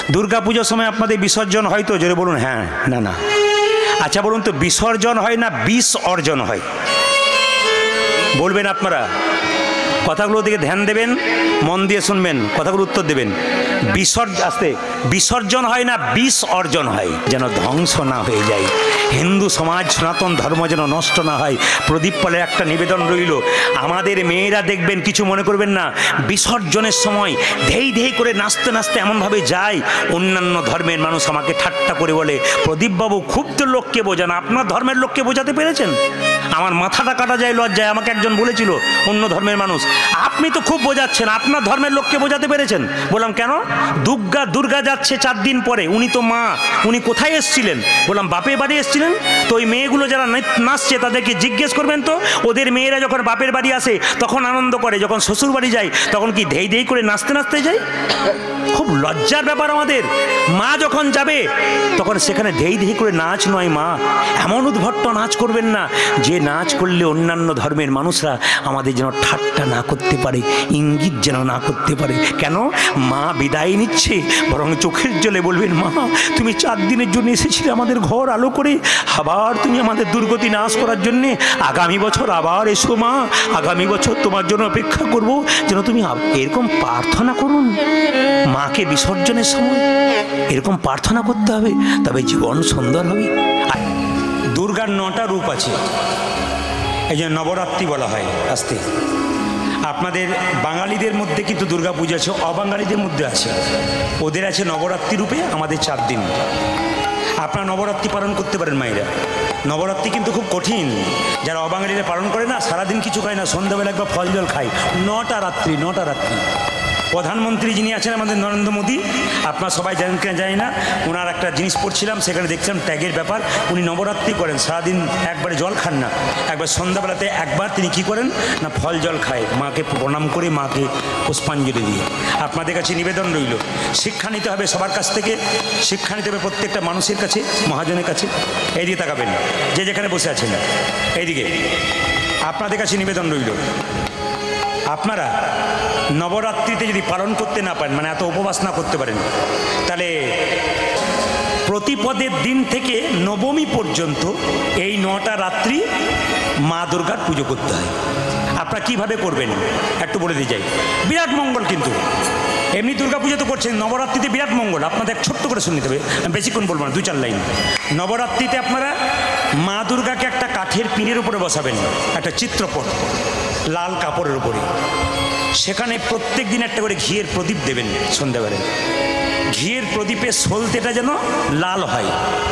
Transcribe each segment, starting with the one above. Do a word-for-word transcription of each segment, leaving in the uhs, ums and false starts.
দুর্গা পুজোর সময় আপনাদের বিসর্জন হয় তো? জোরে বলুন হ্যাঁ না না। আচ্ছা বলুন তো, বিসর্জন হয় না বিষ অর্জন হয়? বলবেন আপনারা, কথাগুলো দিকে ধ্যান দেবেন, মন দিয়ে শুনবেন, কথাগুলো উত্তর দেবেন। বিসর্জন আসতে বিসর্জন হয় না বিষ অর্জন হয়, যেন ধ্বংস না হয়ে যায় হিন্দু সমাজ, সনাতন ধর্ম যেন নষ্ট না হয়। প্রদীপ পালের একটা নিবেদন রইল, আমাদের মেয়েরা দেখবেন, কিছু মনে করবেন না, বিসর্জনের সময় ধেই ধেই করে নাচতে নাচতে এমনভাবে যায়, অন্যান্য ধর্মের মানুষ আমাকে ঠাট্টা করে বলে, প্রদীপবাবু খুব তো লোককে বোঝান, আপনার ধর্মের লোককে বোঝাতে পেরেছেন? আমার মাথাটা কাটা যায় লজ্জায়। আমাকে একজন বলেছিল, অন্য ধর্মের মানুষ, আপনি তো খুব বোঝাচ্ছেন, আপনার ধর্মের লোককে বোঝাতে পেরেছেন? বললাম কেন? দুর্গা দুর্গা যাচ্ছে চার দিন পরে, উনি তো মা, উনি কোথায় এসেছিলেন? বললাম বাপের বাড়ি এসেছিলেন। তো ওই মেয়েগুলো যারা নাচছে তাদেরকে জিজ্ঞেস করবেন তো, ওদের মেয়েরা যখন বাপের বাড়ি আসে তখন আনন্দ করে, যখন শ্বশুর বাড়ি যায় তখন কি ধেই ধেই করে নাচতে নাচতে যায়? খুব লজ্জার ব্যাপার আমাদের। মা যখন যাবে তখন সেখানে ধেই ধেই করে নাচ নয় মা, এমন উদ্ভট্ট নাচ করবেন না যে নাচ করলে অন্যান্য ধর্মের মানুষরা আমাদের যেন ঠাট্টা না করতে পারে, ইঙ্গিত যেন না করতে পারে। কেন? মা বিদায় নিচ্ছে, বরং চোখের জলে বলবেন, মা তুমি চার দিনের জন্য এসেছিলে আমাদের ঘর আলো করে, আবার তুমি আমাদের দুর্গতি নাশ করার জন্যে আগামী বছর আবার এসো মা, আগামী বছর তোমার জন্য অপেক্ষা করব, যেন তুমি এরকম প্রার্থনা করুন। মাকে বিসর্জনের সময় এরকম প্রার্থনা করতে হবে, তবে জীবন সুন্দর হবে। দুর্গার নটা রূপ আছে, এই জন্য নবরাত্রি বলা হয়। আসতে আপনাদের বাঙালিদের মধ্যে কিন্তু দুর্গা পূজা আছে, অবাঙালিদের মধ্যে আছে, ওদের আছে নবরাত্রি রূপে, আমাদের চার দিন। আপনারা নবরাত্রি পালন করতে পারেন মায়েরা। নবরাত্রি কিন্তু খুব কঠিন, যারা অবাঙালিরা পালন করে না, সারাদিন কিছু খায় না, সন্ধ্যাবেলা একবার ফল জল খায়। নটা রাত্রি, নটা রাত্রি। প্রধানমন্ত্রী যিনি আছেন আমাদের নরেন্দ্র মোদী, আপনারা সবাই জানেন কিনা জানি না, ওনার একটা জিনিস পড়ছিলাম, সেখানে দেখছিলাম ট্যাগের ব্যাপার, উনি নবরাত্রি করেন, সারাদিন একবারে জল খান না, একবার সন্ধ্যাবেলাতে একবার তিনি কি করেন না, ফল জল খায়, মাকে প্রণাম করে, মাকে পুষ্পাঞ্জলি দিয়ে। আপনাদের কাছে নিবেদন রইল, শিক্ষা নিতে হবে সবার কাছ থেকে, শিক্ষা নিতে হবে প্রত্যেকটা মানুষের কাছে, মহাজনের কাছে। এইদিকে তাকাবেন, যে যেখানে বসে আছেন এইদিকে, আপনাদের কাছে নিবেদন রইল, আপনারা নবরাত্রিতে যদি পালন করতে না পারেন, মানে এত উপবাস না করতে পারেন, তাহলে প্রতিপদের দিন থেকে নবমী পর্যন্ত এই নটা রাত্রি মা দুর্গার পুজো করতে হয়। আপনারা কীভাবে করবেন একটু বলে দিয়ে যাই। বিরাট মঙ্গল কিন্তু, এমনি দুর্গা পুজো তো করছেন, নবরাত্রিতে বিরাট মঙ্গল। আপনাদের ছোট্ট করে শুনে নিতে হবে, বেশিক্ষণ বলবো না, দু চার লাইন। নবরাত্রিতে আপনারা মা দুর্গাকে একটা কাঠের পিঁড়ের উপরে বসাবেন, একটা চিত্রপট লাল কাপড়ের উপরে, সেখানে প্রত্যেক দিন একটা করে ঘিয়ের প্রদীপ দেবেন সন্ধ্যাবেলায়। ঘিয়ের প্রদীপের সলতেটা যেন লাল হয়,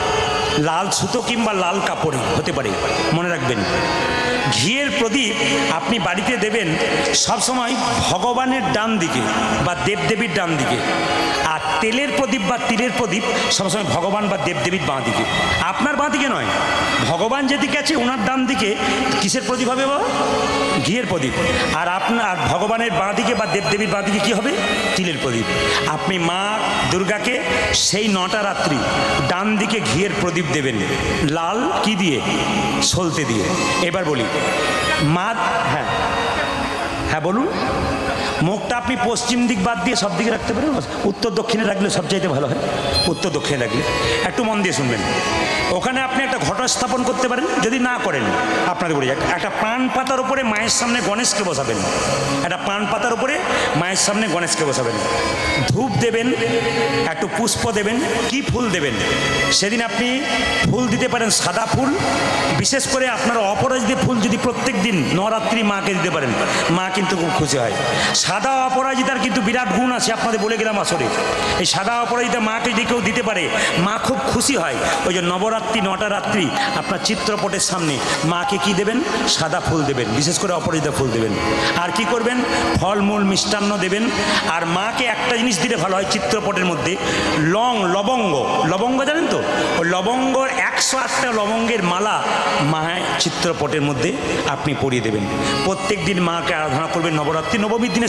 লাল সুতো কিংবা লাল কাপড়ে হতে পারে, মনে রাখবেন। ঘিয়ের প্রদীপ আপনি বাড়িতে দেবেন সবসময় ভগবানের ডান দিকে বা দেবদেবীর ডান দিকে, আর তেলের প্রদীপ বা তিলের প্রদীপ সবসময় ভগবান বা দেবদেবীর বাঁ দিকে। আপনার বাঁ দিকে নয়, ভগবান যেদিকে আছে ওনার ডান দিকে কিসের প্রদীপ হবে? বা ঘিয়ের প্রদীপ। আর আপনার ভগবানের বাঁ দিকে বা দেবদেবীর বাঁ দিকে কী হবে? তিলের প্রদীপ। আপনি মা দুর্গাকে সেই নটা রাত্রি ডান দিকে ঘিয়ের প্রদীপ দেবেন, লাল কি দিয়ে? সলতে দিয়ে। এবার বলি মা, হ্যাঁ হ্যাঁ বলুন। মুখটা আপনি পশ্চিম দিক বাদ দিয়ে সব দিকে রাখতে পারেন, উত্তর দক্ষিণে রাখলে সবচাইতে ভালো হয়, উত্তর দক্ষিণে রাখলে। একটু মন দিয়ে শুনবেন, ওখানে আপনি একটা ঘট স্থাপন করতে পারেন, যদি না করেন আপনাদের বলে যাক, একটা পান পাতার উপরে মায়ের সামনে গণেশকে বসাবেন, একটা পান পাতার উপরে মায়ের সামনে গণেশকে বসাবেন, ধূপ দেবেন, একটু পুষ্প দেবেন। কি ফুল দেবেন? সেদিন আপনি ফুল দিতে পারেন সাদা ফুল, বিশেষ করে আপনার অপরাজিতা ফুল যদি প্রত্যেক দিন নবরাত্রি মাকে দিতে পারেন, মা কিন্তু খুব খুশি হয়। সাদা অপরাজিতার কিন্তু বিরাট গুণ আছে, আপনাদের বলে গেলাম আসরে। এই সাদা অপরাজিতা মাকে যদি কেউ দিতে পারে, মা খুব খুশি হয়। ওই যে নবরাত্রি নটা রাত্রি আপনার চিত্রপটের সামনে মাকে কি দেবেন? সাদা ফুল দেবেন, বিশেষ করে অপরাজিতা ফুল দেবেন। আর কি করবেন? ফলমূল মিষ্টান্ন দেবেন। আর মাকে একটা জিনিস দিলে ভালো হয় চিত্রপটের মধ্যে, লং লবঙ্গ, লবঙ্গ জানেন তো, ওই লবঙ্গর একশো আটটা লবঙ্গের মালা মায়ের চিত্রপটের মধ্যে আপনি পরিয়ে দেবেন। প্রত্যেক দিন মাকে আরাধনা করবেন নবরাত্রি, নবমীর দিনে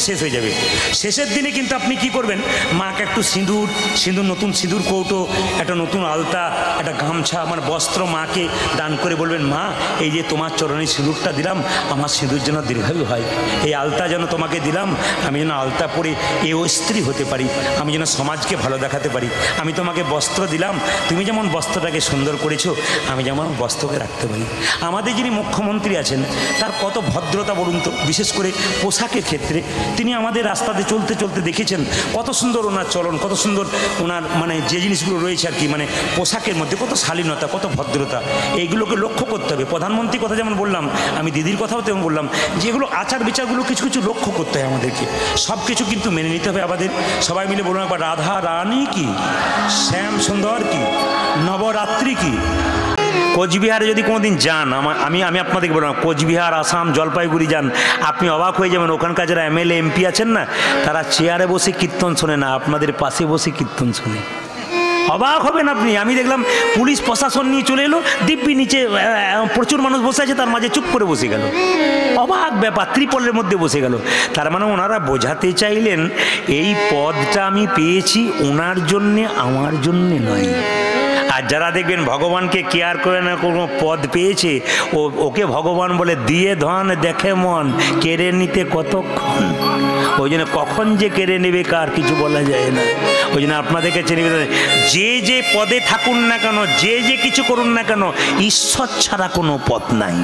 শেষ হয়ে যাবে। শেষের দিনে কিন্তু আপনি কি করবেন, মাকে একটু সিঁদুর সিঁদুর নতুন সিঁদুর কৌটো, একটা নতুন আলতা, একটা গামছা, আমার বস্ত্র মাকে দান করে বলবেন, মা এই যে তোমার চরণে সিঁদুরটা দিলাম, আমার সিঁদুর যেন দীর্ঘায়ু হয়, এই আলতা যেন তোমাকে দিলাম, আমি যেন আলতা পরে এ ও স্ত্রী হতে পারি, আমি যেন সমাজকে ভালো দেখাতে পারি, আমি তোমাকে বস্ত্র দিলাম, তুমি যেমন বস্ত্রটাকে সুন্দর করেছো, আমি যেমন বস্ত্রকে রাখতে পারি। আমাদের যিনি মুখ্যমন্ত্রী আছেন তার কত ভদ্রতা বলুন তো, বিশেষ করে পোশাকের ক্ষেত্রে। তিনি আমাদের রাস্তাতে চলতে চলতে দেখেছেন কত সুন্দর ওনার চলন, কত সুন্দর ওনার মানে যে জিনিসগুলো রয়েছে আর কি, মানে পোশাকের মধ্যে কত শালীনতা, কত ভদ্রতা, এইগুলোকে লক্ষ্য করতে হবে। প্রধানমন্ত্রীর কথা যেমন বললাম, আমি দিদির কথাও তেমন বললাম, যেগুলো আচার বিচারগুলো কিছু কিছু লক্ষ্য করতে হয় আমাদেরকে, সব কিছু কিন্তু মেনে নিতে হবে আমাদের। সবাই মিলে বলুন একবার, রাধা রানী কি, শ্যাম সুন্দর কি, নবরাত্রি কি। কোচবিহারে যদি কোনোদিন যান, আমি আমি আপনাদেরকে বললাম, কোচবিহার, আসাম, জলপাইগুড়ি যান, আপনি অবাক হয়ে যাবেন, ওখানকার যারা এমএলএ এমপি আছেন না, তারা চেয়ারে বসে কীর্তন শোনে না, আপনাদের পাশে বসে কীর্তন শোনে। অবাক হবেন আপনি। আমি দেখলাম পুলিশ প্রশাসন নিয়ে চলে এলো, দিব্যি নিচে প্রচুর মানুষ বসে আছে, তার মাঝে চুপ করে বসে গেল। অবাক ব্যাপার, ত্রিপলের মধ্যে বসে গেল। তার মানে ওনারা বোঝাতে চাইলেন এই পদটা আমি পেয়েছি ওনার জন্যে, আমার জন্যে নয়। আর যারা দেখবেন ভগবানকে কেয়ার করে না, কোনো পদ পেয়েছে, ও ওকে ভগবান বলে দিয়ে ধন দেখে মন, কেড়ে নিতে কতক্ষণ। ওই জন্য কখন যে কেড়ে নেবে কার কিছু বলা যায় না। ওই জন্য আপনাদেরকে চেনে, যে যে পদে থাকুন না কেন, যে যে কিছু করুন না কেন, ঈশ্বর ছাড়া কোনো পথ নাই।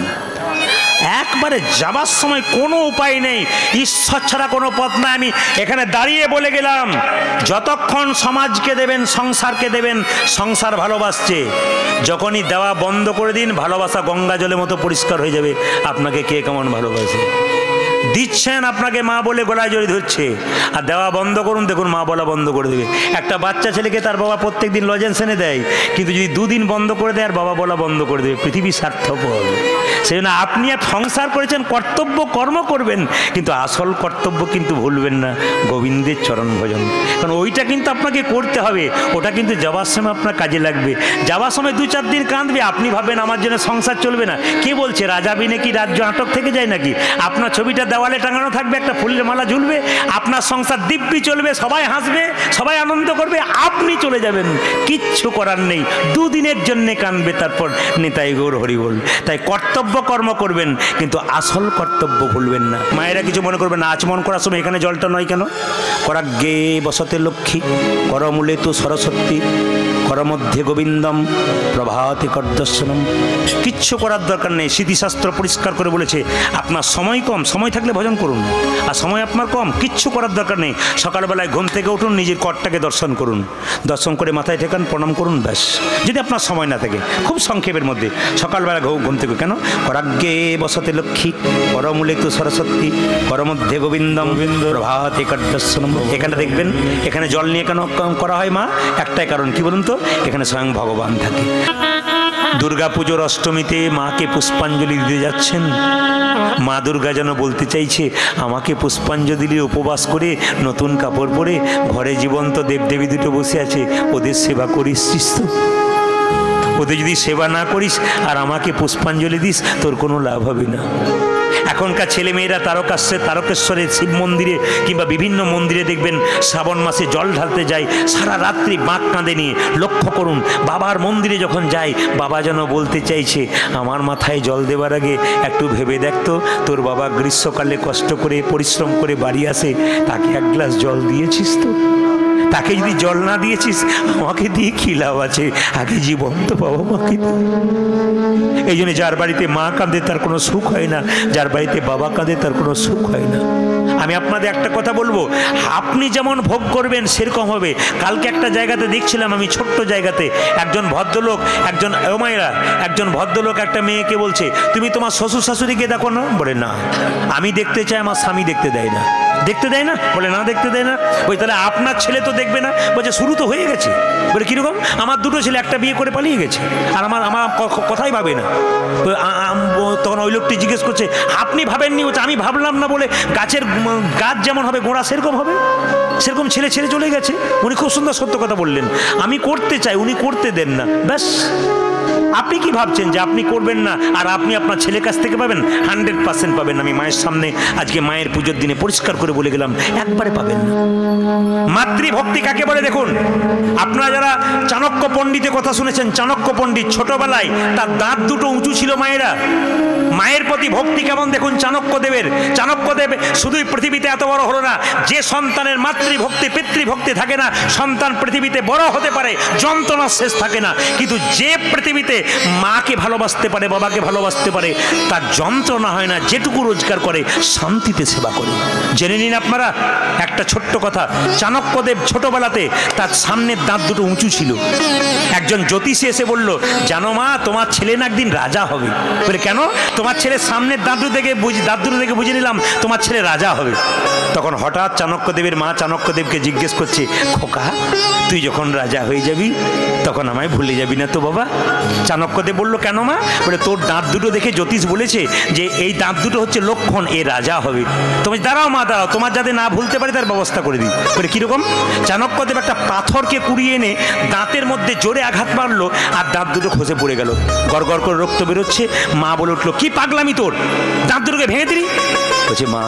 একবারে যাবার সময় কোনো উপায় নেই, ঈশ্বর ছাড়া কোনো পথ নাই। আমি এখানে দাঁড়িয়ে বলে গেলাম, যতক্ষণ সমাজকে দেবেন, সংসারকে দেবেন, সংসার ভালোবাসছে, যখনই দেওয়া বন্ধ করে দিন, ভালোবাসা গঙ্গা জলের মতো পরিষ্কার হয়ে যাবে। আপনাকে কে কেমন ভালোবাসে, দিচ্ছেন আপনাকে মা বলে গলায় জড়িয়ে ধরছে, আর দেওয়া বন্ধ করুন, দেখুন মা বলা বন্ধ করে দেবে। একটা বাচ্চা ছেলেকে তার বাবা প্রত্যেক দিন লজেন্স এনে দেয়, কিন্তু যদি দুদিন বন্ধ করে দেয় আর বাবা বলা বন্ধ করে দেবে, পৃথিবী স্বার্থপর। সেই জন্য আপনি আর সংসার করেছেন, কর্তব্য কর্ম করবেন, কিন্তু আসল কর্তব্য কিন্তু ভুলবেন না, গোবিন্দের চরণ ভজন। কারণ ওইটা কিন্তু আপনাকে করতে হবে, ওটা কিন্তু যাওয়ার সময় আপনার কাজে লাগবে। যাওয়ার সময় দু চার দিন কাঁদবে, আপনি ভাবেন আমার জন্য সংসার চলবে না। কে বলছে রাজা বিনে কি রাজ্য আটক থেকে যায় নাকি? আপনার ছবিটা দেওয়ালে টাঙানো থাকবে, একটা ফুলের মালা ঝুলবে, আপনার সংসার দিব্যি চলবে, সবাই হাসবে, সবাই আনন্দ করবে, আপনি চলে যাবেন, কিচ্ছু করার নেই। দুদিনের জন্য কাঁদবে, তারপর নিতাই গৌর হরি বল। তাই কর্তব্য কর্ম করবেন, কিন্তু আসল কর্তব্য ভুলবেন না। মায়েরা কিছু মনে করবেন না, আচমন করার সময় এখানে জলটা নয় কেন? করাগ্গে বসতে লক্ষ্মী, করমূলে তো সরস্বতী, করমধ্যে গোবিন্দম, প্রভাতে করদর্শনম। কিচ্ছু করার দরকার নেই। স্মৃতিশাস্ত্র পরিষ্কার করে বলেছে, আপনার সময় কম, সময় থাকলে ভজন করুন, আর সময় আপনার কম, কিচ্ছু করার দরকার নেই। সকালবেলায় ঘুম থেকে উঠুন, নিজের করটাকে দর্শন করুন, দর্শন করে মাথায় ঠেকান, প্রণাম করুন, ব্যাস। যদি আপনার সময় না থাকে, খুব সংক্ষেপের মধ্যে সকালবেলা ঘুম থেকে, কেন করাগ্গে বসতে লক্ষ্মী, করমূলে তো সরস্বতী, করমধ্যে গোবিন্দম, প্রভাতে করদর্শনম। এখানে দেখবেন, এখানে জল নিয়ে কেন করা হয় মা? একটাই কারণ, কি বলুন তো, এখানে স্বয়ং ভগবান থাকে। দুর্গা পুজোর অষ্টমীতে মাকে পুষ্পাঞ্জলি দিতে যাচ্ছেন, মা দুর্গা যেন বলতে চাইছে, আমাকে পুষ্পাঞ্জলি উপবাস করে নতুন কাপড় পরে ঘরে জীবন্ত দেবদেবী দুটো বসে আছে, ওদের সেবা করিস তো? ওদের যদি সেবা না করিস আর আমাকে পুষ্পাঞ্জলি দিস, তোর কোনো লাভ হবে না। এখনকার ছেলেমেয়েরা তারকাশ্রে তারকেশ্বরের শিব মন্দিরে কিংবা বিভিন্ন মন্দিরে দেখবেন শ্রাবণ মাসে জল ঢালতে যায়, সারা রাত্রি বাঁক কাঁদে নিয়ে। লক্ষ্য করুন, বাবার মন্দিরে যখন যায়, বাবা যেন বলতে চাইছে, আমার মাথায় জল দেওয়ার আগে একটু ভেবে দেখতো, তোর বাবা গ্রীষ্মকালে কষ্ট করে পরিশ্রম করে বাড়ি আসে, তাকে এক গ্লাস জল দিয়েছিস তো? তাকে যদি জল না দিয়েছিস, আমাকে দিয়ে কি লাভ আছে? আগে জীবন্ত বাবা মাকে। এই জন্য যার বাড়িতে মা কাঁদে তার কোনো সুখ হয় না, যার বাড়িতে বাবা কাঁদে তার কোনো সুখ হয় না। আমি আপনাদের একটা কথা বলবো, আপনি যেমন ভোগ করবেন সেরকম হবে। কালকে একটা জায়গাতে দেখছিলাম, আমি ছোট্ট জায়গাতে, একজন ভদ্রলোক, একজন মায়েরা, একজন ভদ্রলোক একটা মেয়েকে বলছে, তুমি তোমার শ্বশুর শাশুড়িকে দেখো না? বলে না, আমি দেখতে চাই, আমার স্বামী দেখতে দেয় না। দেখতে দেয় না? বলে না, দেখতে দেয় না। ওই তাহলে আপনার ছেলে তো দেখবে না? বলছে শুরু তো হয়ে গেছে। বলে কীরকম? আমার দুটো ছেলে, একটা বিয়ে করে পালিয়ে গেছে, আর আমার আমার কথাই ভাবে না। তখন ওই লোকটি জিজ্ঞেস করছে, আপনি ভাবেননি? বলছে আমি ভাবলাম না বলে গাছের গাছ যেমন হবে গোড়া সেরকম হবে, সেরকম ছেলে ছেড়ে চলে গেছে। উনি খুব সুন্দর সত্য কথা বললেন, আমি করতে চাই, উনি করতে দেন না, ব্যাস। আপনি কি ভাবছেন যে আপনি করবেন না আর আপনি আপনার ছেলের কাছ থেকে পাবেন? হান্ড্রেড পার্সেন্ট পাবেন। আমি মায়ের সামনে আজকে মায়ের পুজোর দিনে পরিষ্কার করে বলে গেলাম, একবারে পাবেন না। মাতৃভক্তি কাকে বলে দেখুন। আপনারা যারা চাণক্য পণ্ডিতের কথা শুনেছেন, চাণক্য পণ্ডিত ছোটবেলায় তার দাঁত দুটো উঁচু ছিল মায়েরা। মায়ের প্রতি ভক্তি কেমন দেখুন চাণক্যদেবের। চাণক্যদেব শুধুই পৃথিবীতে এত বড় হলো না, যে সন্তানের মাতৃভক্তি পিতৃভক্তি থাকে না, সন্তান পৃথিবীতে বড় হতে পারে, যন্ত্রণার শেষ থাকে না, কিন্তু যে পৃথিবীতে মাকে ভালোবাসতে পারে, বাবাকে ভালোবাসতে পারে, তার যন্ত্রণা হয় না, যেটুকু রোজগার করে শান্তিতে সেবা করে। জেনে নিন আপনারা একটা ছোট্ট কথা, চাণক্যদেব ছোটবেলাতে তার সামনের দাঁত দুটো উঁচু ছিল। একজন জ্যোতিষী এসে বলল, জানো মা, তোমার ছেলে না একদিন রাজা হবে। বলে কেন? তোমার ছেলের সামনের দাঁত দুটো দেখে বুঝ দাঁত দুটো দেখে বুঝে নিলাম তোমার ছেলে রাজা হবে। তখন হঠাৎ চাণক্যদেবের মা চাণক্যদেবকে জিজ্ঞেস করছে, খোকা, তুই যখন রাজা হয়ে যাবি তখন আমায় ভুলে যাবি না তো বাবা? চাণক্যদেব বলল, কেন মা? বলে তোর দাঁত দুটো দেখে জ্যোতিষ বলেছে যে এই দাঁত দুটো হচ্ছে লক্ষণ, এ রাজা হবে। তুমি দাঁড়াও মা, দাঁড়াও, তোমার যাতে না ভুলতে পারে তার ব্যবস্থা করে দিই। বলে কিরকম? চাণক্যদেব একটা পাথরকে কুড়িয়ে এনে দাঁতের মধ্যে জোরে আঘাত মারলো আর দাঁত দুটো খসে পড়ে গেল, গড় গড় করে রক্ত বেরোচ্ছে। মা বলে উঠলো, কি পাগলামি তোর, দাঁত দুটোকে ভেঙে দিলি? বলছে, মা,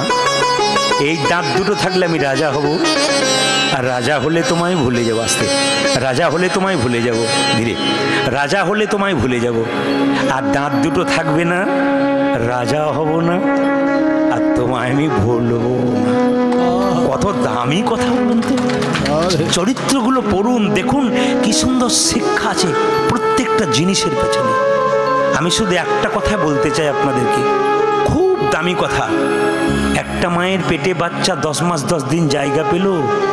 এই দাঁত দুটো থাকলে আমি রাজা হব, আর রাজা হলে তোমায় ভুলে যাবো। আস্তে, রাজা হলে তোমায় ভুলে যাব, ধীরে, রাজা হলে তোমায় ভুলে যাব, আর দাঁত দুটো থাকবে না, রাজা হব না, আর তোমায় আমি ভুলবো না। কত দামি কথা বলুন তো। চরিত্রগুলো পড়ুন, দেখুন কি সুন্দর শিক্ষা আছে প্রত্যেকটা জিনিসের পেছনে। আমি শুধু একটা কথা বলতে চাই আপনাদেরকে, খুব দামি কথা। একটা মায়ের পেটে বাচ্চা দশ মাস দশ দিন জায়গা পেল,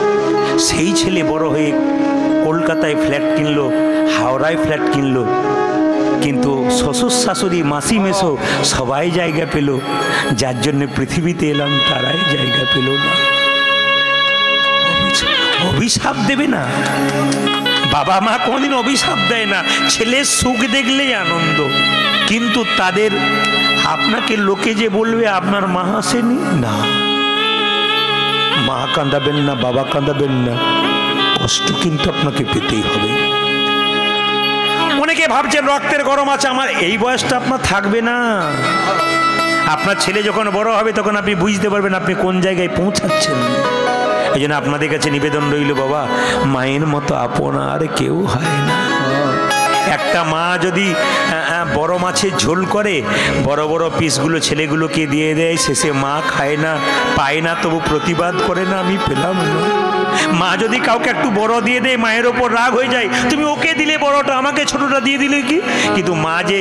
সেই ছেলে বড় হয়ে কলকাতায় ফ্ল্যাট কিনলো, হাওড়ায় ফ্ল্যাট কিনলো, কিন্তু শ্বশুর শাশুড়ি মাসি মেসো সবাই জায়গা পেল, যার জন্য পৃথিবীতে এলাম তারাই জায়গা পেল না। অভিশাপ দেবে না, বাবা মা কোনদিন অভিশাপ দেয় না, ছেলের সুখ দেখলেই আনন্দ। কিন্তু তাদের আপনাকে লোকে যে বলবে আপনার মা আসেনি, না, মা কাঁদাবেন না, বাবা কাঁদাবেন না, কষ্ট কিন্তু আপনাকে পেতেই হবে। অনেকে ভাবছেন রক্তের গরম আছে আমার, এই বয়সটা আপনার থাকবে না। আপনার ছেলে যখন বড় হবে তখন আপনি বুঝতে পারবেন আপনি কোন জায়গায় পৌঁছাচ্ছেন। এই জন্য আপনাদের কাছে নিবেদন রইল, বাবা, মায়ের মতো আপন আর কেউ হয় না। একটা মা যদি বড় মাছের ঝোল করে, বড় বড় পিসগুলো ছেলেগুলোকে দিয়ে দেয়, শেষে মা খায় না, পায় না, তবু প্রতিবাদ করে না, আমি পেলাম না। মা যদি কাউকে একটু বড় দিয়ে দেয়, মায়ের ওপর রাগ হয়ে যায়, তুমি ওকে দিলে বড়টা, আমাকে ছোটটা দিয়ে দিলে কি? কিন্তু মা যে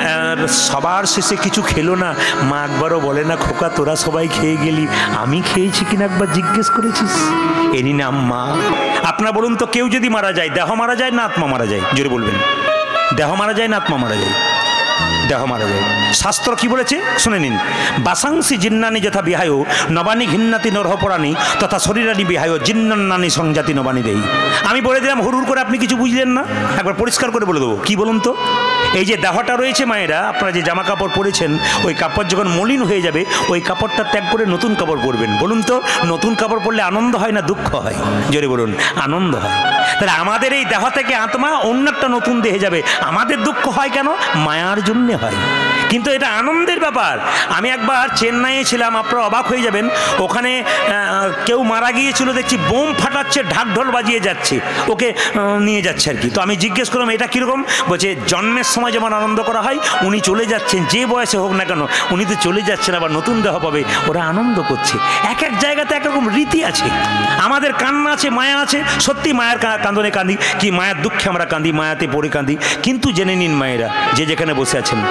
সবার শেষে কিছু খেলো না, মা একবারও বলে না, খোকা তোরা সবাই খেয়ে গেলি, আমি খেয়েছি কিনা একবার জিজ্ঞেস করেছিস? এরই নাম মা। আপনারা বলুন তো, কেউ যদি মারা যায়, দেহ মারা যায় না আত্মা মারা যায়? জোরে বলবেন। দেহ মারা যায় না আত্মা মারা যায়? দেহ মারা যায়। শাস্ত্র কি বলেছে শুনে নিন, বাসাংসি জিন্নানি যথা বিহায় নবানী ঘিন্নাতি নরহপরাণী তথা শরীরানি বিহায় জিন্নান্নানি সংজাতি নবানী দেই। আমি বলে দিলাম, হুড় হুড় করে আপনি কিছু বুঝলেন না, একবার পরিষ্কার করে বলে দেবো। কি বলুন তো, এই যে দেহটা রয়েছে মায়েরা, আপনারা যে জামা কাপড় পরেছেন, ওই কাপড় যখন মলিন হয়ে যাবে, ওই কাপড়টা ত্যাগ করে নতুন কাপড় পরবেন। বলুন তো, নতুন কাপড় পরলে আনন্দ হয় না দুঃখ হয়? জোরে বলুন, আনন্দ হয়। তাহলে আমাদের এই দেহ থেকে আত্মা অন্য একটা নতুন দেহে যাবে, আমাদের দুঃখ হয় কেন? মায়ার জন্যে হয়। কিন্তু এটা আনন্দের ব্যাপার। আমি একবার চেন্নাইয়ে ছিলাম, আপনারা অবাক হয়ে যাবেন, ওখানে কেউ মারা গিয়েছিল, দেখছি বোম ফাটাচ্ছে, ঢাক ঢোল বাজিয়ে যাচ্ছে, ওকে নিয়ে যাচ্ছে আর কি। তো আমি জিজ্ঞেস করলাম, এটা কীরকম? বলছে, জন্মের সময় যেমন আনন্দ করা হয়, উনি চলে যাচ্ছেন, যে বয়সে হোক না কেন, উনি তো চলে যাচ্ছেন, আবার নতুন দেহ পাবে, ওরা আনন্দ করছে। এক এক জায়গাতে একরকম রীতি আছে। আমাদের কান্না আছে, মায়া আছে, সত্যি মায়ের কান্দনে কাঁদি, কি মায়ের দুঃখে আমরা কাঁদি, মায়াতে পড়ে কাঁদি। কিন্তু জেনে নিন মায়েরা, যে যেখানে বসে আছেন,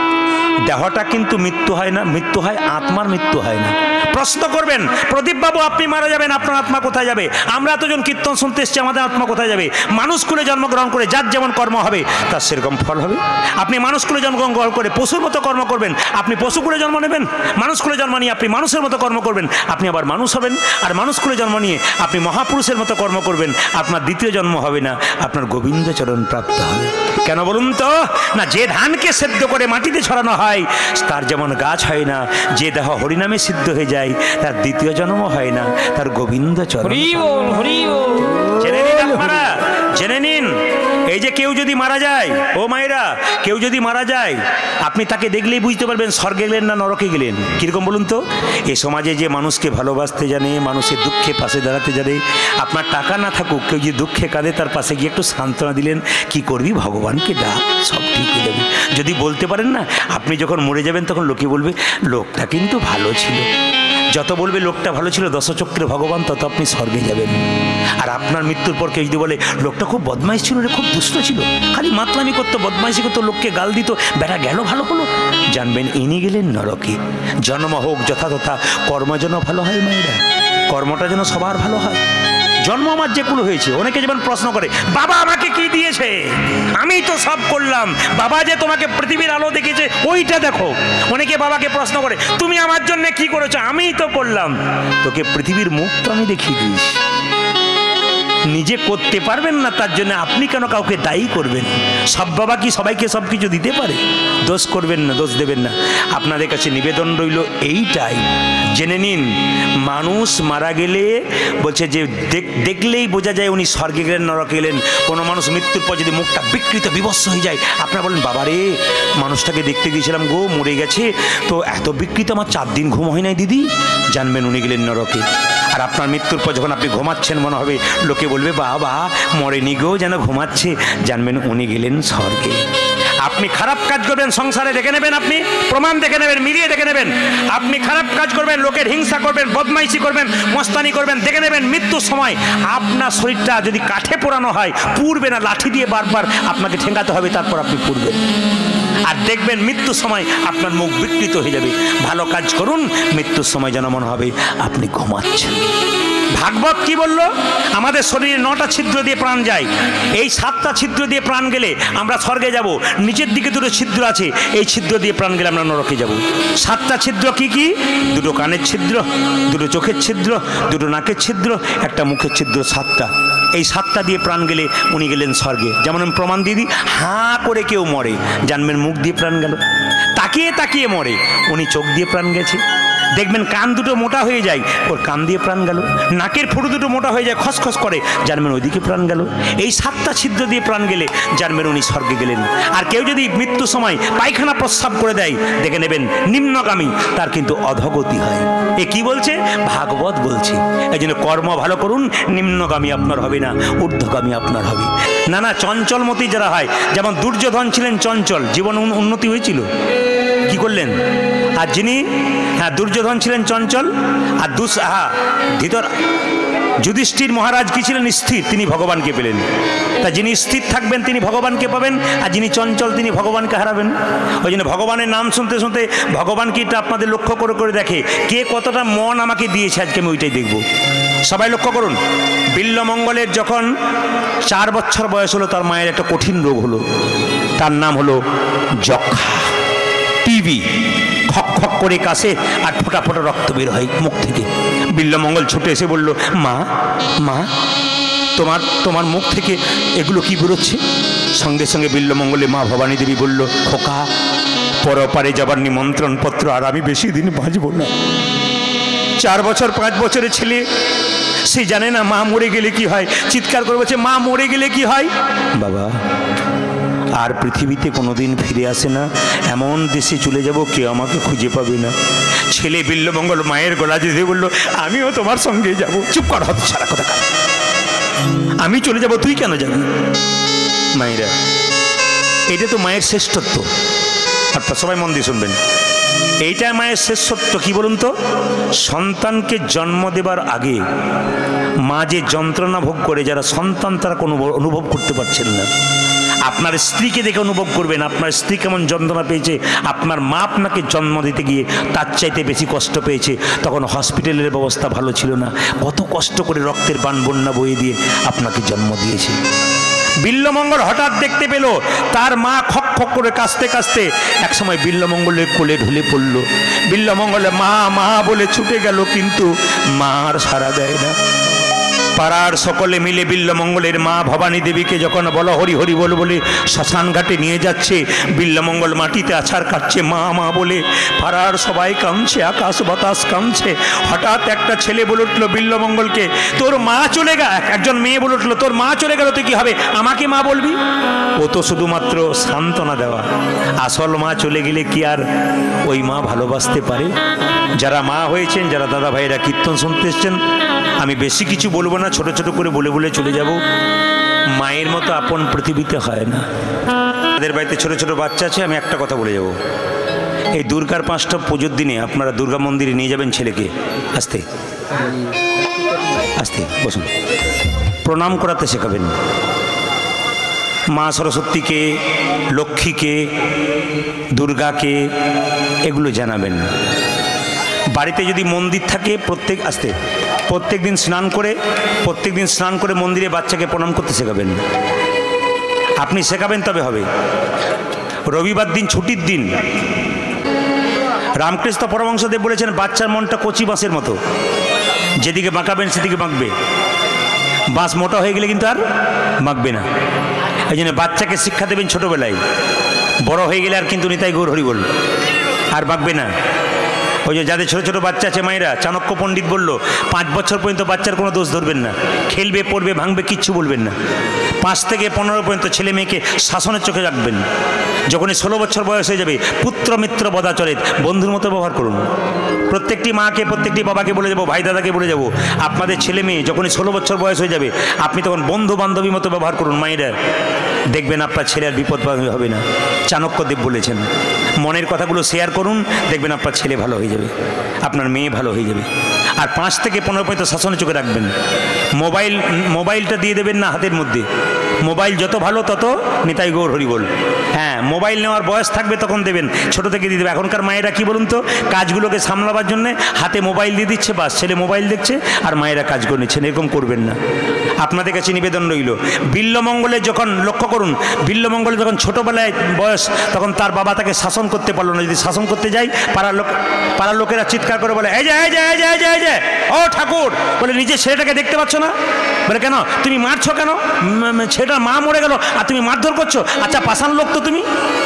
দেহটা কিন্তু মৃত্যু হয় না, মৃত্যু হয় আত্মার, মৃত্যু হয় না। প্রশ্ন করবেন, প্রদীপ বাবু আপনি মারা যাবেন, আপনার আত্মা কোথায় যাবে? আমরা এতজন কীর্তন শুনতে এসছি, আমাদের আত্মা কোথায় যাবে? মানুষ কুলে জন্মগ্রহণ করে যার যেমন কর্ম হবে তার সেরকম ফল হবে। আপনি মানুষ কুলে জন্মগ্রহণ করে পশুর মতো কর্ম করবেন, আপনি পশু কুলে জন্ম নেবেন। মানুষ কুলে জন্ম নিয়ে আপনি মানুষের মতো কর্ম করবেন, আপনি আবার মানুষ হবেন। আর মানুষ কুলে জন্ম নিয়ে আপনি মহাপুরুষের মতো কর্ম করবেন, আপনার দ্বিতীয় জন্ম হবে না, আপনার গোবিন্দচরণ প্রাপ্ত হবে। কেন বলুন তো? না, যে ধানকে সেদ্ধ করে মাটিতে ছড়ানো হয় তার যেমন গাছ হয় না, যে দেহ হরিনামে সিদ্ধ হয়ে যায় তার দ্বিতীয় জন্ম হয় না, তার গোবিন্দচরণ। জেনে নিন আপনারা, জেনে নিন, এই এই যে কেউ যদি মারা যায়, ও মায়েরা, কেউ যদি মারা যায় আপনি তাকে দেখলেই বুঝতে পারবেন স্বর্গে গেলেন না নরকে গেলেন। কীরকম বলুন তো? এ সমাজে যে মানুষকে ভালোবাসতে জানে, মানুষের দুঃখে পাশে দাঁড়াতে জানে, আপনার টাকা না থাকুক, কেউ যে দুঃখে কাঁদে তার পাশে গিয়ে একটু সান্ত্বনা দিলেন, কি করবি ভগবানকে ডাক, সব ঠিক হয়ে যাবে। যদি বলতে পারেন না, আপনি যখন মরে যাবেন তখন লোকে বলবে লোকটা কিন্তু ভালো ছিল। যত বলবে লোকটা ভালো ছিল দশচক্রে ভগবান, তত আপনি স্বর্গে যাবেন। আর আপনার মৃত্যুর পর কেউ যদি বলে লোকটা খুব বদমাইশ ছিল রে, খুব দুষ্ট ছিল, খালি মাতলামি করতো, বদমাইশি করতো, লোককে গাল দিত, বেটা গেল ভালো হলো, জানবেন ইনি গেলেন নরকে। জন্ম হোক যথাযথা, কর্ম যেন ভালো হয় মায়েরা, কর্মটা যেন সবার ভালো হয়। জন্ম আমার যেগুলো হয়েছে, অনেকে যেমন প্রশ্ন করে বাবা আমাকে কি দিয়েছে, আমি তো সব করলাম, বাবা যে তোমাকে পৃথিবীর আলো দেখেছে ওইটা দেখো। অনেকে বাবাকে প্রশ্ন করে তুমি আমার জন্য কি করেছো, আমি তো করলাম, তোকে পৃথিবীর মুখ তো আমি দেখিয়ে দিয়েছি। নিজে করতে পারবেন না তার জন্য আপনি কেন কাউকে দায়ী করবেন? সব বাবা কি সবাইকে সব কিছু দিতে পারে? দোষ করবেন না, দোষ দেবেন না। আপনাদের কাছে নিবেদন রইল এইটাই, জেনে নিন মানুষ মারা গেলে বলছে যে দেখলেই বোঝা যায় উনি স্বর্গে গেলেন নরকে গেলেন। কোনো মানুষ মৃত্যুর পর যদি মুখটা বিকৃত বিভৎস হয়ে যায়, আপনারা বলেন বাবা রে মানুষটাকে দেখতে গিয়েছিলাম গো, মরে গেছে তো এত বিকৃত, আমার চার দিন ঘুম হয় নাই দিদি, জানবেন উনি গেলেন নরকে। আর আপনার মৃত্যুর পর যখন আপনি ঘুমাচ্ছেন মনে হবে লোকে বলবে বাবা মরেনি গো, যেন ঘুমাচ্ছে, জানবেন উনি গেলেন স্বর্গে। আপনি খারাপ কাজ করবেন সংসারে দেখে নেবেন, আপনি প্রমাণ দেখে নেবেন, মিলিয়ে দেখে নেবেন। আপনি খারাপ কাজ করবেন, লোকের হিংসা করবেন, বদমাইশি করবেন, মস্তানি করবেন, দেখে নেবেন মৃত্যুর সময় আপনার শরীরটা যদি কাঠে পোড়ানো হয় পুড়বে না, লাঠি দিয়ে বারবার আপনাকে ঠেঙ্গাতে হবে, তারপর আপনি পুড়বেন। আর দেখবেন মৃত্যুর সময় আপনার মুখ বিকৃত হয়ে যাবে। ভালো কাজ করুন, মৃত্যুর সময় যেন মনে হবে আপনি ঘুমাচ্ছেন। ভাগবত কি বললো? আমাদের শরীরে নটা ছিদ্র দিয়ে প্রাণ যায়, এই সাতটা ছিদ্র দিয়ে প্রাণ গেলে আমরা স্বর্গে যাব। নিচের দিকে দুটো ছিদ্র আছে, এই ছিদ্র দিয়ে প্রাণ গেলে আমরা নরকে যাব। সাতটা ছিদ্র কি কি? দুটো কানের ছিদ্র, দুটো চোখের ছিদ্র, দুটো নাকের ছিদ্র, একটা মুখের ছিদ্র, সাতটা। এই সাতটা দিয়ে প্রাণ গেলে উনি গেলেন স্বর্গে। যেমন আমি প্রমাণ দিয়ে দিই, হাঁ করে কেউ মরে, জানবেন মুখ দিয়ে প্রাণ গেল। তাকিয়ে তাকিয়ে মরে, উনি চোখ দিয়ে প্রাণ গেছে। দেখবেন কান দুটো মোটা হয়ে যায়, ওর কান দিয়ে প্রাণ গেল। নাকের ফুটো দুটো মোটা হয়ে যায়, খসখস করে, জানবেন ওইদিকে প্রাণ গেল। এই সাতটা ছিদ্র দিয়ে প্রাণ গেলে জানবেন উনি স্বর্গে গেলেন। আর কেউ যদি মৃত্যুর সময় পায়খানা প্রস্রাব করে দেয়, দেখে নেবেন নিম্নগামী, তার কিন্তু অধগতি হয়। এ কি বলছে? ভাগবত বলছে। এই জন্য কর্ম ভালো করুন, নিম্নগামী আপনার হবে না, ঊর্ধ্বগামী আপনার হবে। না না চঞ্চলমতি যারা হয়, যেমন দুর্যোধন ছিলেন চঞ্চল, জীবন উন্নতি হয়েছিল, কি করলেন? আর যিনি হ্যাঁ দুর্যোধন ছিলেন চঞ্চল, আর দুস হ্যাঁ ধৃতর যুধিষ্ঠির মহারাজ কি ছিলেন? স্থির, তিনি ভগবানকে পেলেন। তা যিনি স্থির থাকবেন তিনি ভগবানকে পাবেন, আর যিনি চঞ্চল তিনি ভগবানকে হারাবেন। ওই জন্য ভগবানের নাম শুনতে শুনতে ভগবান কি এটা আপনাদের লক্ষ্য করে করে দেখে, কে কতটা মন আমাকে দিয়েছে, আজকে আমি ওইটাই দেখব। সবাই লক্ষ্য করুন, বিল্বমঙ্গলের যখন চার বছর বয়স হলো তার মায়ের একটা কঠিন রোগ হলো, তার নাম হলো যক্ষা, টিবি। খক খক করে কাশে আর ফোটা ফোটা রক্ত বের হয় মুখ থেকে। বিল্বমঙ্গল ছুটে এসে বলল, মা মা তোমার তোমার মুখ থেকে এগুলো কি বেরোচ্ছে? সঙ্গে সঙ্গে বিল্বমঙ্গলে মা ভবানী দেবী বলল, খোকা পরপারে যাবার নিমন্ত্রণ পত্র, আর আমি বেশি দিন বাঁচব না। চার বছর পাঁচ বছরের ছেলে, সে জানে না মা মরে গেলে কি হয়। চিৎকার করে বলছে, মা মরে গেলে কি হয়? বাবা আর পৃথিবীতে কোনোদিন ফিরে আসে না, এমন দেশে চলে যাব কেউ আমাকে খুঁজে পাবে না। ছেলে বিল্বমঙ্গল মায়ের গলা দিয়ে বলল, আমিও তোমার সঙ্গে যাব। চুপ কর, হত সারা কথা কার, আমি চলে যাব, তুই কেন যাবি? মায়েরা, এটা তো মায়ের শ্রেষ্ঠত্ব। অর্থাৎ সবাই মন দিয়ে শুনবেন, এইটা মায়ের শ্রেষ্ঠত্ব। কি বলুন তো? সন্তানকে জন্ম দেবার আগে মা যে যন্ত্রণা ভোগ করে, যারা সন্তান তারা কোনো অনুভব করতে পারছেন না। আপনার স্ত্রীকে দেখে অনুভব করবেন আপনার স্ত্রী কেমন যন্ত্রণা পেয়েছে। আপনার মা আপনাকে জন্ম দিতে গিয়ে তার চাইতে বেশি কষ্ট পেয়েছে, তখন হসপিটালের ব্যবস্থা ভালো ছিল না, কত কষ্ট করে রক্তের বান বন্যা বয়ে দিয়ে আপনাকে জন্ম দিয়েছে। বিল্বমঙ্গল হঠাৎ দেখতে পেল তার মা খক খক করে কাঁদতে কাঁদতে একসময় বিল্বমঙ্গলের কোলে ঢলে পড়ল। বিল্বমঙ্গলে মা মা বলে ছুটে গেল, কিন্তু মা আর সাড়া দেয় না। পাড়ার সকলে মিলে বিল্লমঙ্গলের মা ভবানী দেবীকে যখন বলো হরি হরি বল বলে শ্মশান ঘাটে নিয়ে যাচ্ছে, বিল্লমঙ্গল মাটিতে আছাড় কাটছে মা মা বলে, পাড়ার সবাই কাঁদছে, আকাশ বাতাস কাঁদছে। হঠাৎ একটা ছেলে বলে উঠলো বিল্লমঙ্গলকে, তোর মা চলে গেল। একজন মেয়ে বলে উঠলো, তোর মা চলে গেল তুই কি হবে, আমাকে মা বলবি? ও তো শুধুমাত্র সান্ত্বনা দেওয়া, আসল মা চলে গেলে কি আর ওই মা ভালোবাসতে পারে? যারা মা হয়েছেন, যারা দাদা ভাইরা কীর্তন শুনতে এসছেন, আমি বেশি কিছু বলবো না, ছোট ছোট করে বলে বলে চলে যাব। মায়ের মতো আপন পৃথিবীতে হয় না। তাদের বাড়িতে ছোট ছোট বাচ্চা আছে, আমি একটা কথা বলে যাব। এই দুর্গার পাঁচটা পুজোর দিনে আপনারা দুর্গা মন্দিরে নিয়ে যাবেন ছেলেকে, আস্তে আস্তে বসুন, প্রণাম করাতে শেখাবেন। মা সরস্বতীকে, লক্ষ্মীকে, দুর্গাকে এগুলো জানাবেন। বাড়িতে যদি মন্দির থাকে প্রত্যেক আসতে প্রত্যেক দিন স্নান করে প্রত্যেক দিন স্নান করে মন্দিরে বাচ্চাকে প্রণাম করতে শেখাবেন। আপনি শেখাবেন তবে হবে। রবিবার দিন ছুটির দিন, রামকৃষ্ণ পরমহংসদেব বলেছেন বাচ্চার মনটা কচি বাঁশের মতো, যেদিকে বাঁকাবেন সেদিকে বাঁকবে। বাঁশ মোটা হয়ে গেলে কিন্তু আর বাঁকবে না। এই জন্য বাচ্চাকে শিক্ষা দেবেন ছোটোবেলায়, বড় হয়ে গেলে আর কিন্তু নিতাই গৌর হরি বল আর বাঁকবে না। ওই যে যাদের ছোটো ছোটো বাচ্চা আছে মায়েরা, চাণক্য পণ্ডিত বলল পাঁচ বছর পর্যন্ত বাচ্চার কোনো দোষ ধরবেন না, খেলবে পড়বে ভাঙবে কিচ্ছু বলবেন না। পাঁচ থেকে পনেরো পর্যন্ত ছেলে মেয়েকে শাসনের চোখে রাখবেন। যখনই ষোলো বছর বয়স হয়ে যাবে, পুত্র মিত্র বদাচরিত, বন্ধুর মতো ব্যবহার করুন। প্রত্যেকটি মাকে প্রত্যেকটি বাবাকে বলে যাবো, ভাই দাদাকে বলে যাবো, আপনাদের ছেলে মেয়ে যখনই ষোলো বছর বয়স হয়ে যাবে, আপনি তখন বন্ধু বান্ধবীর মতো ব্যবহার করুন। মায়েরা দেখবেন আপনার ছেলের বিপদ হবে না। চাণক্যদেব বলেছেন মনের কথাগুলো শেয়ার করুন, দেখবেন আপনার ছেলে ভালো হয়ে যাবে, আপনার মেয়ে ভালো হয়ে যাবে। আর পাঁচ থেকে পনেরো পর্যন্ত শাসনের চোখে রাখবেন। মোবাইল মোবাইলটা দিয়ে দেবেন না হাতের মধ্যে। মোবাইল যত ভালো তত নিতাই গৌর হরি বল। হ্যাঁ, মোবাইল নেওয়ার বয়স থাকবে তখন দেবেন, ছোট থেকে দিয়ে দেবে। এখনকার মায়েরা কি বলুন তো, কাজগুলোকে সামলাবার জন্য হাতে মোবাইল দিয়ে দিচ্ছে, বাস ছেলে মোবাইল দেখছে আর মায়েরা কাজ করে নিচ্ছেন। এরকম করবেন না। আপনাদের কাছে নিবেদন রইল, বিল্লমঙ্গলে যখন লক্ষ্য করুন, বিল্লমঙ্গলে যখন ছোটোবেলায় বয়স, তখন তার বাবা তাকে শাসন করতে পারলো না। যদি শাসন করতে যায়, পাড়ার লোক পাড়ার লোকেরা চিৎকার করে বলে এই যে এই যে এই যে এই যে এই যে ও ঠাকুর, বলে নিজের ছেলেটাকে দেখতে পাচ্ছ না? বলে কেন তুমি মারছো কেন? ছেলেটার মা মরে গেল আর তুমি মারধর করছো? আচ্ছা পাষাণ লোক তো তুমি।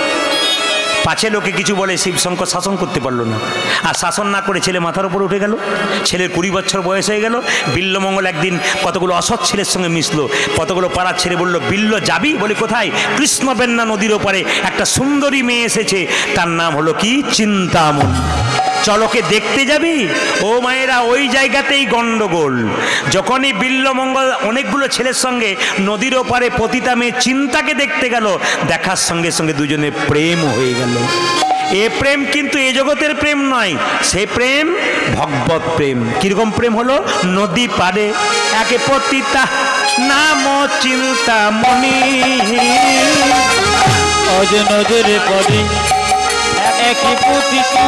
পাছে লোকে কিছু বলে, শিবশঙ্কর শাসন করতে পারলো না। আর শাসন না করে ছেলে মাথার উপর উঠে গেল। ছেলের কুড়ি বছর বয়স হয়ে গেল। বিল্লমঙ্গল একদিন কতগুলো অসৎ ছেলের সঙ্গে মিশলো। কতগুলো পাড়ার ছেলে বললো বিল্ল যাবি? বলে কোথায়? কৃষ্ণবেন্না নদীর ওপারে একটা সুন্দরী মেয়ে এসেছে, তার নাম হলো কি চিন্তামণি, চলকে দেখতে যাবি? ও মায়েরা, ওই জায়গাতেই গন্ডগোল। যখনই বিল্লমঙ্গল অনেকগুলো ছেলের সঙ্গে নদীর ওপারে পতিতা মেয়ে চিন্তাকে দেখতে গেল, দেখার সঙ্গে সঙ্গে দুজনে প্রেম হয়ে গেল। এ প্রেম কিন্তু এ জগতের প্রেম নয়, সে প্রেম ভগবত প্রেম। কিরকম প্রেম হলো? নদী পারে একে পতিতা নাম চিন্তামণি, অজ নজরে পড়ে একই পতিতা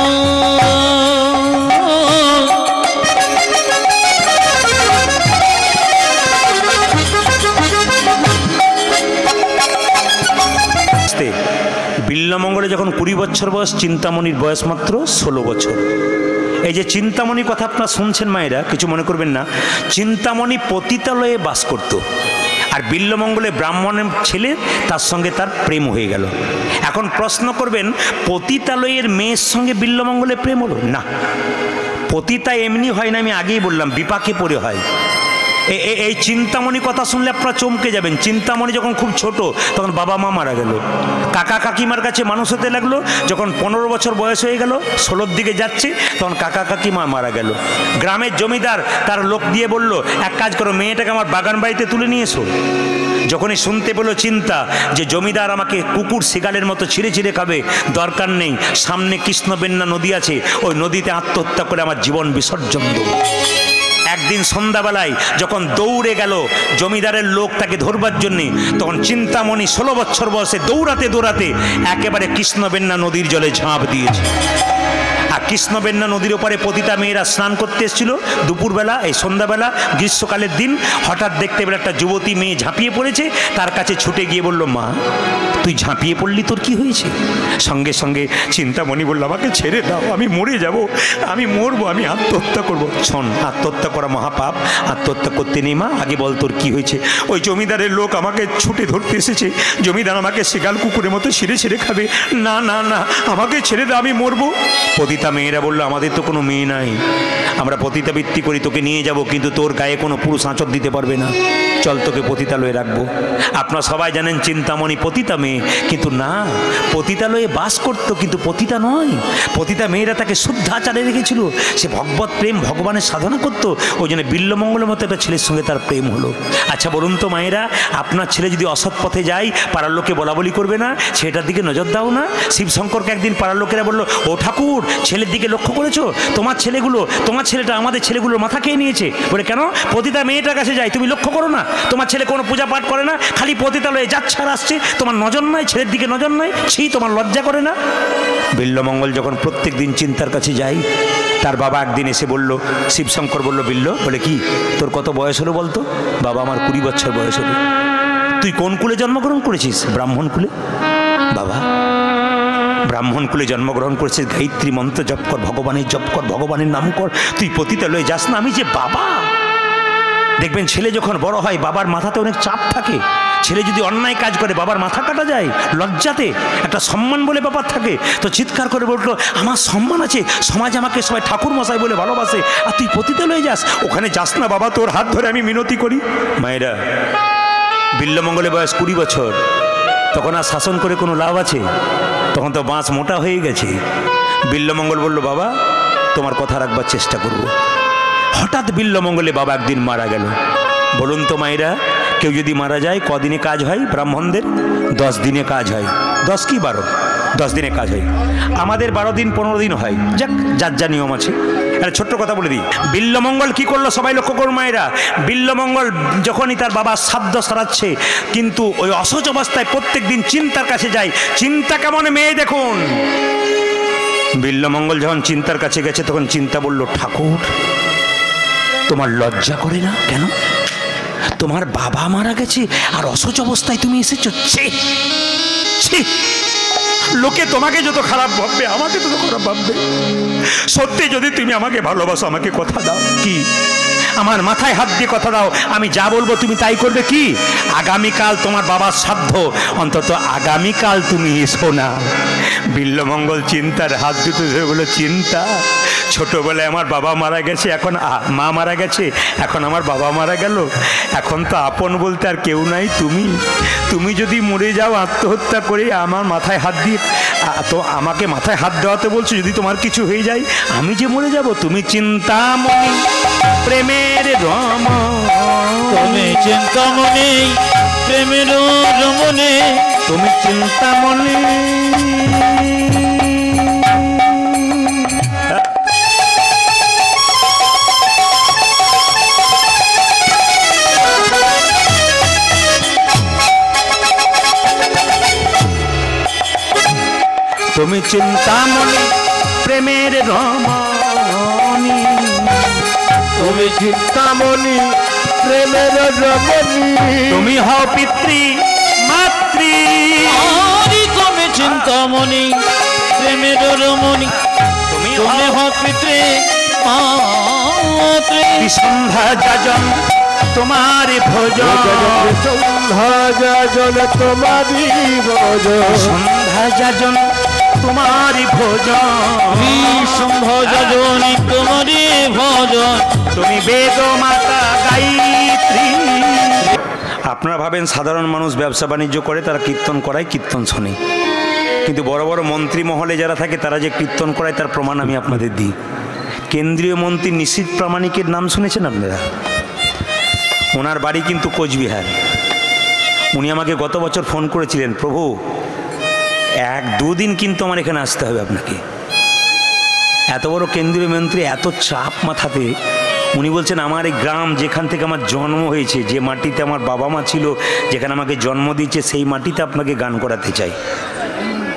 বিল্লমঙ্গলে যখন কুড়ি বছর বয়স, চিন্তামণির বয়স মাত্র ষোলো বছর। এই যে চিন্তামণির কথা আপনারা শুনছেন মায়েরা, কিছু মনে করবেন না। চিন্তামণি পতিতালয়ে বাস করত, আর বিল্লমঙ্গলে ব্রাহ্মণের ছেলে, তার সঙ্গে তার প্রেম হয়ে গেল। এখন প্রশ্ন করবেন, পতিতালয়ের মেয়ের সঙ্গে বিল্লমঙ্গলে প্রেম হলো? না, পতিতা এমনি হয় না, আমি আগেই বললাম, বিপাকে পড়ে হয়। এই চিন্তামণি কথা শুনলে আপনারা চমকে যাবেন। চিন্তামণি যখন খুব ছোট, তখন বাবা মা মারা গেল, কাকা কাকিমার কাছে মানুষ হতে লাগলো। যখন পনেরো বছর বয়স হয়ে গেল, ষোলোর দিকে যাচ্ছে, তখন কাকা কাকিমা মারা গেল। গ্রামের জমিদার তার লোক দিয়ে বলল, এক কাজ করো, মেয়েটাকে আমার বাগান বাড়িতে তুলে নিয়ে এসো। যখনই শুনতে পেল চিন্তা যে জমিদার আমাকে কুকুর শিকালের মতো ছিঁড়ে ছিঁড়ে খাবে, দরকার নেই, সামনে কৃষ্ণবেন্না নদী আছে, ওই নদীতে আত্মহত্যা করে আমার জীবন বিসর্জন দেব। একদিন সন্ধ্যাবেলায় যখন দৌড়ে গেল জমিদারের লোক তাকে ধরবার জন্যে, তখন চিন্তামণি ষোলো বছর বয়সে দৌড়াতে দৌড়াতে একেবারে কৃষ্ণবেন্না নদীর জলে ঝাঁপ দিয়েছে। আর কৃষ্ণবেন্না নদীর ওপারে পতিতা মেয়েরা স্নান করতে এসেছিল দুপুরবেলা, এই সন্ধ্যাবেলা, গ্রীষ্মকালের দিন। হঠাৎ দেখতে পেলে একটা যুবতী মেয়ে ঝাঁপিয়ে পড়েছে, তার কাছে ছুটে গিয়ে বলল, মা তুই ঝাঁপিয়ে পড়লি, তোর কি হয়েছে? সঙ্গে সঙ্গে চিন্তামণি বলল, আমাকে ছেড়ে দাও, আমি মরে যাব, আমি মরবো, আমি আত্মহত্যা করব। শোন, আত্মহত্যা করা মহাপাপ, আত্মহত্যা করতে নেই মা, আগে বল তোর কি হয়েছে? ওই জমিদারের লোক আমাকে ছুটে ধরতে এসেছে, জমিদার আমাকে শিকাল কুকুরের মতো ছিঁড়ে ছিঁড়ে খাবে। না না না, আমাকে ছেড়ে দাও, আমি মরবো। পতিতা মেয়েরা বললো, আমাদের তো কোনো মেয়ে নাই, আমরা পতিতাবৃত্তি করি, তোকে নিয়ে যাব, কিন্তু তোর গায়ে কোনো পুরুষ আঁচড় দিতে পারবে না, চল তোকে পতিতালয়ে রাখবো। আপনারা সবাই জানেন চিন্তামণি পতিতা মেয়ে, কিন্তু না, পতিতালয়ে বাস করতো কিন্তু পতিতা নয়। পতিতা মেয়েরা তাকে শুদ্ধাচারে রেখেছিল, সে ভগবত প্রেম, ভগবানের সাধনা করতো, ওই জন্য বিল্লমঙ্গলের মতো একটা ছেলের সঙ্গে তার প্রেম হলো। আচ্ছা বলুন তো মায়েরা, আপনার ছেলে যদি অসৎ পথে যায়, পাড়ার লোকে বলা বলি করবে না? সেটার দিকে নজর দাও না। শিবশঙ্করকে একদিন পাড়ার লোকেরা বললো, ও ঠাকুর, ছেলের দিকে লক্ষ্য করেছো? তোমার ছেলেগুলো, তোমার ছেলেটা আমাদের ছেলেগুলোর মাথা খেয়ে নিয়েছে। বলে, কেন? পতিতা মেয়েটার কাছে যায়, তুমি লক্ষ্য করো না? তোমার ছেলে কোনো পূজা পাঠ করে না, খালি পতিতালয়ে যাচ্ছে আর আসছে, তোমার নজর নয়, ছেলের দিকে নজর নয়, ছি, তোমার লজ্জা করে না? বিল্লমঙ্গল যখন প্রত্যেক দিন চিন্তার কাছে যাই, তার বাবা একদিন এসে বলল, শিবশঙ্কর বলল, বিল্ল, বলে কি তোর কত বয়স হলো বলতো? বাবা, আমার কুড়ি বছর বয়স হলো। তুই কোন কুলে জন্মগ্রহণ করেছিস? ব্রাহ্মণ কুলে। বাবা, ব্রাহ্মণ কুলে জন্মগ্রহণ করেছিস, গায়ত্রী মন্ত্র জপ কর, ভগবানের জপ কর, ভগবানের নাম কর, তুই পতিতালয়ে যাস না? আমি যে বাবা। দেখবেন ছেলে যখন বড় হয়, বাবার মাথাতে অনেক চাপ থাকে। ছেলে যদি অন্যায় কাজ করে, বাবার মাথা কাটা যায় লজ্জাতে, একটা সম্মান বলে ব্যাপার থাকে। তো চিৎকার করে বলতো, আমার সম্মান আছে, সমাজ আমাকে সবাই ঠাকুর মশাই বলে ভালোবাসে, আর তুই পতিতালয়ে যাস, ওখানে যাস না বাবা, তোর হাত ধরে আমি মিনতি করি। মায়েরা, বিল্লমঙ্গলের বয়স কুড়ি বছর, তখন আর শাসন করে কোনো লাভ আছে? তখন তো বাঁশ মোটা হয়ে গেছে। বিল্লমঙ্গল বলল, বাবা তোমার কথা রাখবার চেষ্টা করব। হঠাৎ বিল্লমঙ্গলে বাবা একদিন মারা গেল। বলুন তো মায়েরা, কেউ যদি মারা যায় কদিনে কাজ হয় ব্রাহ্মণদের? দশ দিনে কাজ হয়। দশ কি বারো? দশ দিনে কাজ হয়। আমাদের বারো দিন পনেরো দিন হয়। যাক, যার যা নিয়ম আছে। একটা ছোট্ট কথা বলে দিই, বিল্লমঙ্গল কি করলো সবাই লক্ষ্য করুন মায়েরা। বিল্লমঙ্গল যখনই তার বাবা শ্রাদ্ধ সারাচ্ছে, কিন্তু ওই অসহজ অবস্থায় প্রত্যেক দিন চিন্তার কাছে যায়। চিন্তা কেমন মেয়ে দেখুন। বিল্লমঙ্গল যখন চিন্তার কাছে গেছে, তখন চিন্তা বলল, ঠাকুর তোমার লজ্জা করে না? কেন? তোমার বাবা মারা গেছে আর অসহজ অবস্থায় তুমি এসেছো। ছি ছি, লোকে তোমাকে যত খারাপ ভাববে, আমাকে তত খারাপ ভাববে। সত্যি যদি তুমি আমাকে ভালোবাসো, আমাকে কথা দাও। কি? আমার মাথায় হাত দিয়ে কথা দাও, আমি যা বলবো তুমি তাই করবে। কি? আগামীকাল তোমার বাবার শ্রাদ্ধ, অন্তত আগামীকাল তুমি এসো না। বিল্লমঙ্গল চিন্তার হাত দুটো ধরে বলল, চিন্তা, ছোটবেলায় আমার বাবা মারা গেছে, এখন মা মারা গেছে, এখন আমার বাবা মারা গেল, এখন তো আপন বলতে আর কেউ নাই। তুমি তুমি যদি মরে যাও আত্মহত্যা করে, আমার মাথায় হাত দিয়ে তো আমাকে মাথায় হাত দেওয়াতে বলছো, যদি তোমার কিছু হয়ে যায় আমি যে মরে যাব। তুমি চিন্তামণি প্রেমের রমণ, তুমি চিন্তামণি প্রেমের রমণে, তুমি চিন্তামণি। তুমি চিন্তামণি প্রেমের রমণী, তুমি চিন্তামণি প্রেমের রমণী, তুমি হও পিতৃ মাতৃ। তুমি চিন্তামণি প্রেমের রমণী, তুমি তুমি হও পিতৃ মাতৃ। সন্ধ্যা যাজন তোমার ভোজন, সন্ধ্যা যাজন তোমারি ভোজন, সন্ধ্যা যাজন তোমারি ভোজন, সন্ধ্যা যাজন তোমারি ভোজন। তুমি বেদ মাতা গায়ত্রী। আপনারা ভাবেন সাধারণ মানুষ ব্যবসা বাণিজ্য করে, তারা কীর্তন করায়, কীর্তন শোনে, কিন্তু বড় বড় মন্ত্রী মহলে যারা থাকে তারা যে কীর্তন করায় তার প্রমাণ আমি আপনাদের দিই। কেন্দ্রীয় মন্ত্রী নিশীথ প্রামাণিকের নাম শুনেছেন আপনারা? ওনার বাড়ি কিন্তু কোচবিহার। উনি আমাকে গত বছর ফোন করেছিলেন, প্রভু এক দুদিন কিন্তু আমার এখানে আসতে হবে আপনাকে। এত বড় কেন্দ্রীয় মন্ত্রী, এত চাপ মাথাতে। উনি বলছেন, আমার এই গ্রাম যেখান থেকে আমার জন্ম হয়েছে, যে মাটিতে আমার বাবা মা ছিল, যেখানে আমাকে জন্ম দিয়েছে, সেই মাটিতে আপনাকে গান করাতে চাই।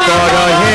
কর হে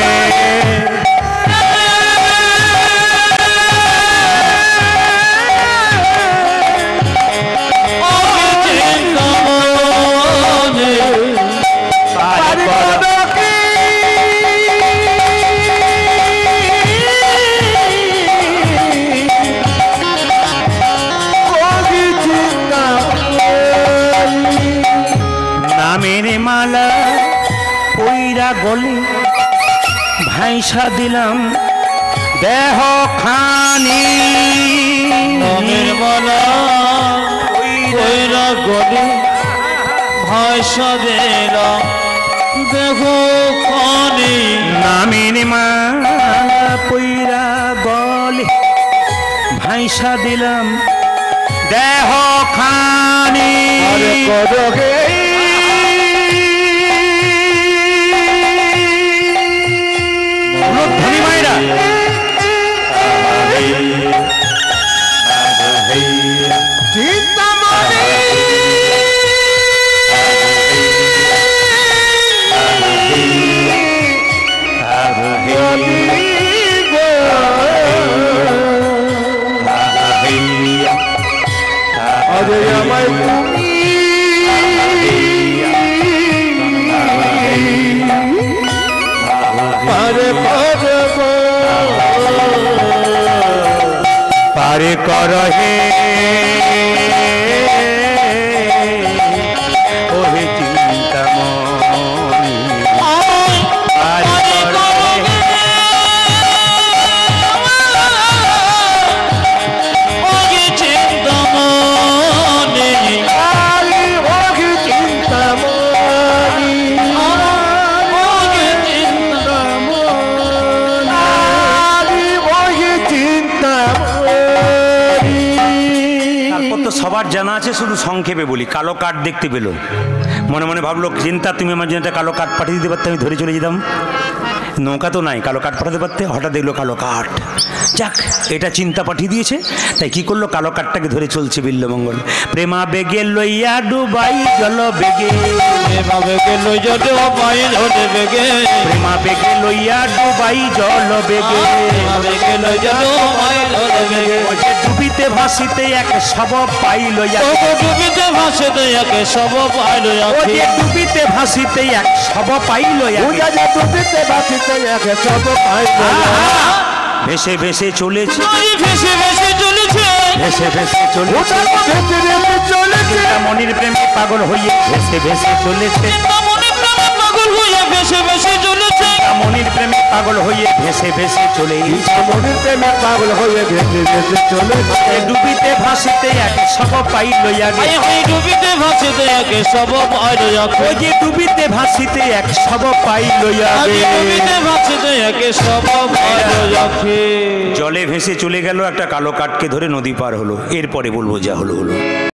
মালা পইরা গলে ভাইসা দিলাম দেহ খানি নামের মালা পইরা গলে ভাইসা দিলাম দেহ খানি নামের মালা পইরা গলে ভাইসা দিলাম দেহ খানি করগে ধনী মায়েরা আমায় তুমি পারে পারে কর হে ওহে চিন্তামণি পারে কর হে ওহে চিন্তামণি আলি ওহে চিন্তামণি সবার জানা আছে, শুধু সংক্ষেপে বলি। কালো কাঠ দেখতে পেল, মনে মনে ভাবলো চিন্তা তুমি আমার জন্য একটা কালো কাঠ পাঠিয়ে দিতে পারতে, আমি ধরে চলে যেতাম। নৌকা তো নাই, কালো কাঠ পাঠাতে পারতে। হঠাৎ দেখলো কালো কাঠ, যাক এটা চিন্তা পাঠিয়ে দিয়েছে, তাই কি করলো কালো কাঠটাকে ধরে চলছে বিল্লমঙ্গল। প্রেমা বেগে লইয়া ডুবাই জল বেগে, প্রেমা বেগে লইয়া ডুবাই জল বেগে, প্রেমা বেগে লইয়া ডুবাই জল বেগে, প্রেমা বেগে লইয়া ডুবাই জল বেগে। ডুবিতে ভাসিতে এক সব পাইল, ডুবিতে ভাসিতে এক সব পাইল, ডুবিতে ভাসিতে এক সব পাইল, ডুবিতে ভাসিতে এক সব পাইল। ভেসে ভেসে চলেছে, ভেসে ভেসে চলেছে, ভেসে ভেসে চলেছে, মনির প্রেমে পাগল হইয়ে ভেসে ভেসে চলেছে, মনির প্রেমে পাগল হইয়া ভেসে ভেসে চলেছে, মনির প্রেমে পাগল হইয়ে ভেসে ভেসে চলে, মনির প্রেমে পাগল হইয়া ভেসে ভেসে চলেছে। ডুবিতে ভাসিতে এক সব পাইল, ডুবিতে ভাসিতে এক সব পাইল, ওই যে ডুবিতে ভাসিতে এক সব পাইল, ডুবিতে ভাসিতে এক সব পাইল। জলে ভেসে চলে গেল, একটা কালো কাঠকে ধরে নদী পার হলো। এরপরে বলবো যা হলো হলো।